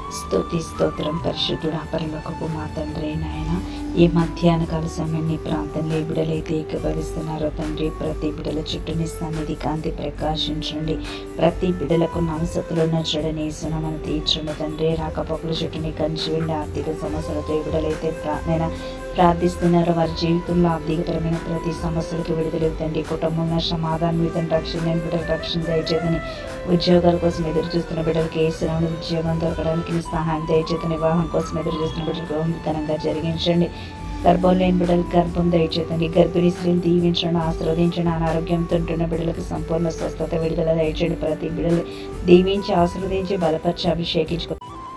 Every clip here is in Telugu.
స్తుతి స్తోత్రం పరిశుద్ధుడా పరలోకపు మా తండ్రి నాయన ఈ మధ్యాహ్న కాల సమయం నీ ప్రాంతంలో ఏ బిడ్డలైతే ఏకీభవిస్తున్నారో తండ్రి ప్రతి బిడ్డల చుట్టూ నీ సన్నిధి కాంతి ప్రకాశించండి. ప్రతి బిడ్డలకు నవసతులు నచ్చడని సునమను తీర్చండి తండ్రి. రాకపోకల చుట్టూ నీ కంచి వెళ్ళి ఆర్థిక సమస్యలతో ఏ బిడ్డలైతే ప్రార్థిస్తున్నారో వారి జీవితంలో ఆర్థికపరమైన ప్రతి సమస్యలకు విడుదల తండ్రి. కుటుంబంలో సమాధానం ఇతని రక్షణ లేని బిడ్డలకు రక్షణ దయచేదని, ఉద్యోగాల కోసం ఎదురు చూస్తున్న బిడ్డలకి ఏ శ్రమను ఉద్యోగం దొరకడానికి నీ సహాయం దయచేతని, వివాహం కోసం ఎదురు చూస్తున్న బిడ్డలకు వివాహంగా జరిగించండి. గర్భం లేని బిడ్డలకు గర్భం దయచేతండి. గర్భిణీ స్త్రీలు దీవించండి, ఆశీర్వదించండి. అనారోగ్యంతో ఉంటున్న బిడ్డలకు సంపూర్ణ స్వస్థత విడుదల దయచేయండి. ప్రతి బిడ్డలు దీవించి ఆశీర్వదించి బలపరిచి అభిషేకించుకో.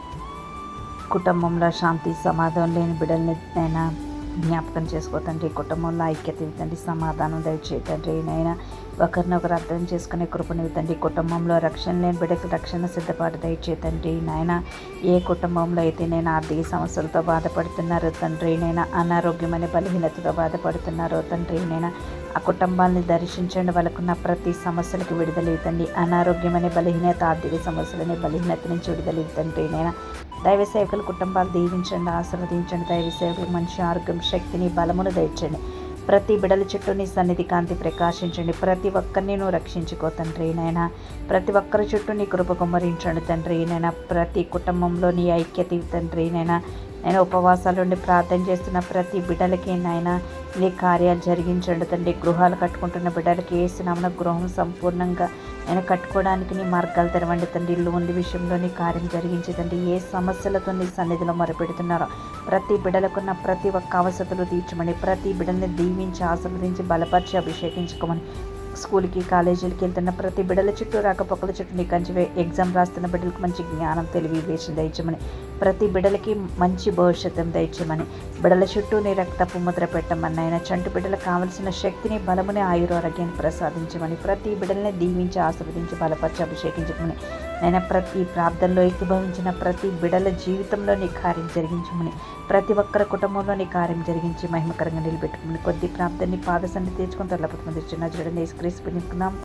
కుటుంబంలో శాంతి సమాధానం లేని బిడ్డల్ని నైనా జ్ఞాపకం చేసుకోతండి. కుటుంబంలో ఐక్యత ఇవ్వండి, సమాధానం దయచేతండి. నైనా ఒకరినొకరు అర్థం చేసుకునే కృపనివ్వండి. కుటుంబంలో రక్షణ లేని బిడ్డకి రక్షణ సిద్ధపాటు దయచేతండి. నాయన ఏ కుటుంబంలో అయితే నేను ఆర్థిక సమస్యలతో బాధపడుతున్నారో తండ్రి, నేను అనారోగ్యమైన బలహీనతతో బాధపడుతున్నారో తండ్రి, నేను ఆ కుటుంబాన్ని దర్శించండి. వాళ్ళకున్న ప్రతి సమస్యలకు విడుదల ఇవ్వండి. అనారోగ్యమైన బలహీనత, ఆర్థిక సమస్యలనే బలహీనత నుంచి విడుదల ఇవ్వండి. నేను దైవ సేవకుల కుటుంబాలు దీవించండి, ఆశీర్వదించండి. దైవ సేవకులకు మంచి ఆరోగ్యం, శక్తిని, బలమును దయచండి. ప్రతి బిడల చుట్టూ నీ సన్నిధి కాంతి ప్రకాశించండి. ప్రతి ఒక్కరిని నువ్వు రక్షించుకో తండ్రి. నైనా ప్రతి ఒక్కరి చుట్టూ నీ కృప కుమ్మరించండి తండ్రి. నైనా ప్రతి కుటుంబంలో నీ ఐక్యత తండ్రి. నేను ఉపవాసాల నుండి ప్రార్థన చేస్తున్న ప్రతి బిడ్డలకి నాయనా నీ కార్యాలు జరిగించండి తండ్రి. గృహాలు కట్టుకుంటున్న బిడ్డలకి ఏసునామమున గృహం సంపూర్ణంగా నేను కట్టుకోవడానికి నీ మార్గాలు తెరవండి తండ్రి. లోన్ల విషయంలో నీ కార్యం జరిగించదండి. ఏ సమస్యలతో నీ సన్నిధిలో మొరపెడుతున్నారో ప్రతి బిడ్డలకున్న ప్రతి ఒక్క అవసరతలు తీర్చమని, ప్రతి బిడ్డల్ని దీవించి ఆశీర్వదించి బలపరిచి అభిషేకించుకోమని, స్కూల్కి కాలేజీలకి వెళ్తున్న ప్రతి బిడ్డల చుట్టూ రాకపోకల చుట్టూ నీ కంచి ఎగ్జామ్ రాస్తున్న బిడ్డలకు మంచి జ్ఞానం, తెలివి, వివేచన దయచేయమని, ప్రతి బిడ్డలకి మంచి భవిష్యత్తును దయచేయమని, బిడ్డల చుట్టూ నీ రక్తపు ముద్ర పెట్టమని, ఆయన చంటి బిడ్డలకు కావలసిన శక్తిని, బలముని, ఆయురారోగ్యాన్ని ప్రసాదించమని, ప్రతి బిడ్డల్ని దీవించి ఆశీర్వదించి బలపరిచి అభిషేకించమని, నేను ప్రతి ప్రార్థనలో ఏకీభవించిన ప్రతి బిడ్డల జీవితంలో నీ కార్యం జరిగించమని, ప్రతి ఒక్కరి కుటుంబంలో నీ కార్యం జరిగించి మహిమకరంగా నిలబెట్టుకుని, కొద్ది ప్రార్థనని పాద సన్నిధి తీర్చుకుని తరలిపోతుంది చిన్న జడని క్రీస్తు